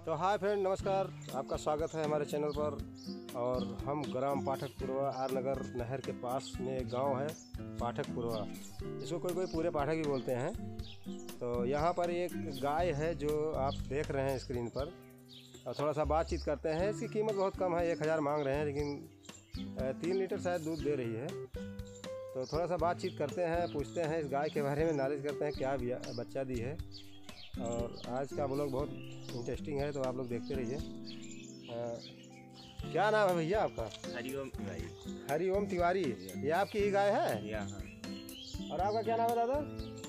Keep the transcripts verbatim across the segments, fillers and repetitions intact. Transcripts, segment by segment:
तो hi friend, नमस्कार। आपका स्वागत है हमारे चैनल पर। और हम ग्राम पाठकपुरवा आर नगर नहर के पास में एक गांव है पाठकपुरवा, इसको कोई कोई पूरे पाठक ही बोलते हैं। तो यहाँ पर एक गाय है जो आप देख रहे हैं स्क्रीन पर, और थोड़ा सा बातचीत करते हैं। इसकी कीमत बहुत कम है, एक हज़ार मांग रहे हैं, लेकिन तीन लीटर शायद दूध दे रही है। तो थोड़ा सा बातचीत करते हैं, पूछते हैं इस गाय के बारे में, नॉलेज करते हैं क्या बच्चा दी है। और आज का ब्लॉग बहुत इंटरेस्टिंग है, तो आप लोग देखते रहिए। क्या नाम है भैया आपका? हरिओम तिवारी। हरिओम तिवारी, ये आपकी ही गाय है? यहाँ। और आपका क्या नाम है दादा?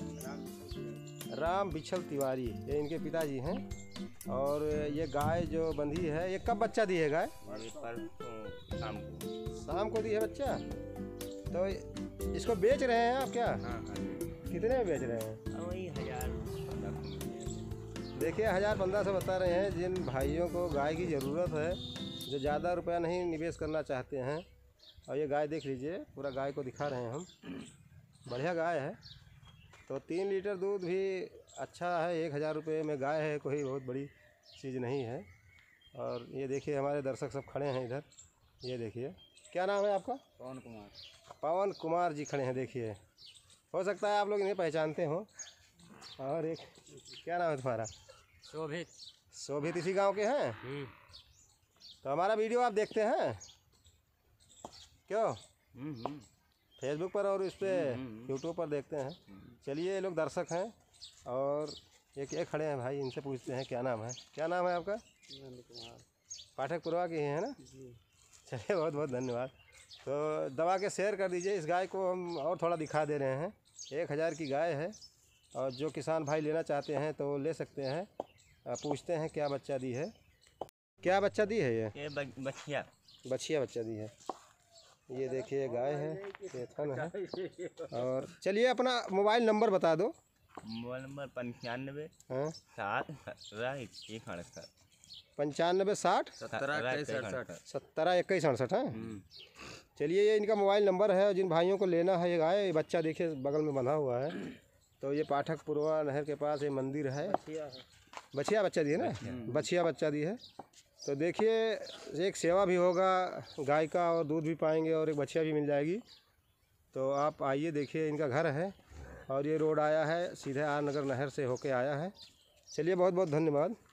राम बिछल तिवारी, ये इनके पिताजी हैं। और ये गाय जो बंधी है, ये कब बच्चा दी है गाय? परसों शाम को। शाम को दी है बच्चा। तो इसको बेच रहे हैं आप क्या? हाँ हाँ। कितने में बेच रहे हैं? वही हजार। देखिए हज़ार पंद्रह सौ बता रहे हैं। जिन भाइयों को गाय की ज़रूरत है, जो ज़्यादा रुपया नहीं निवेश करना चाहते हैं, और ये गाय देख लीजिए, पूरा गाय को दिखा रहे हैं हम, बढ़िया गाय है। तो तीन लीटर दूध भी अच्छा है, एक हज़ार रुपये में गाय है, कोई बहुत बड़ी चीज़ नहीं है। और ये देखिए हमारे दर्शक सब खड़े हैं इधर, ये देखिए। क्या नाम है आपका? पवन कुमार। पवन कुमार जी खड़े हैं, देखिए। हो सकता है आप लोग इन्हें पहचानते हो। और एक क्या नाम है तुम्हारा? शोभित। शोभित इसी गांव के हैं? तो हमारा वीडियो आप देखते हैं क्यों? फेसबुक पर और इस पर यूट्यूब पर देखते हैं। चलिए, ये लोग दर्शक हैं। और एक एक खड़े हैं भाई, इनसे पूछते हैं क्या नाम है। क्या नाम है आपका? कुमार। पाठकपुरवा के हैं ना? चलिए, बहुत बहुत धन्यवाद। तो दबा के शेयर कर दीजिए। इस गाय को हम और थोड़ा दिखा दे रहे हैं। एक हज़ार की गाय है, और जो किसान भाई लेना चाहते हैं तो ले सकते हैं। पूछते हैं क्या बच्चा दी है। क्या बच्चा दी है? ये ये बछिया। बछिया बच्चा दी है। ये देखिए गाय है, ये थन है। और चलिए, अपना मोबाइल नंबर बता दो। मोबाइल नंबर पंचानवे हाँ, सात सत्रह एक अड़सठ। पंचानवे साठ सत्रह इक्कीस अड़सठ। सत्रह इक्कीस अड़सठ है। चलिए, ये इनका मोबाइल नंबर है। और जिन भाइयों को लेना है ये गाय, ये बच्चा देखिए बगल में बंधा हुआ है। तो ये पाठकपुरवा नहर के पास ये मंदिर है। बछिया बच्चा दी है ना? बछिया बच्चा दी है। तो देखिए, एक सेवा भी होगा गाय का, और दूध भी पाएंगे, और एक बछिया भी मिल जाएगी। तो आप आइए, देखिए इनका घर है। और ये रोड आया है सीधे आर नगर नहर से होके आया है। चलिए, बहुत बहुत धन्यवाद।